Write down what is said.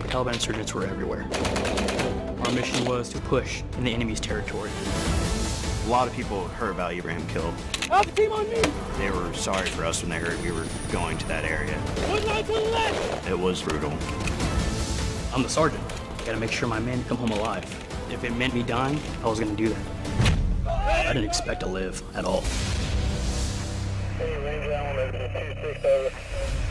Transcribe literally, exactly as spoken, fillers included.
Taliban insurgents were everywhere. Our mission was to push in the enemy's territory. A lot of people heard about Ibrahim kill. Alpha team on me! They were sorry for us when they heard we were going to that area. One line to the left! It was brutal. I'm the sergeant. Gotta make sure my men come home alive. If it meant me dying, I was gonna do that. I didn't expect to live at all. Hey, Ranger, I want to two six over.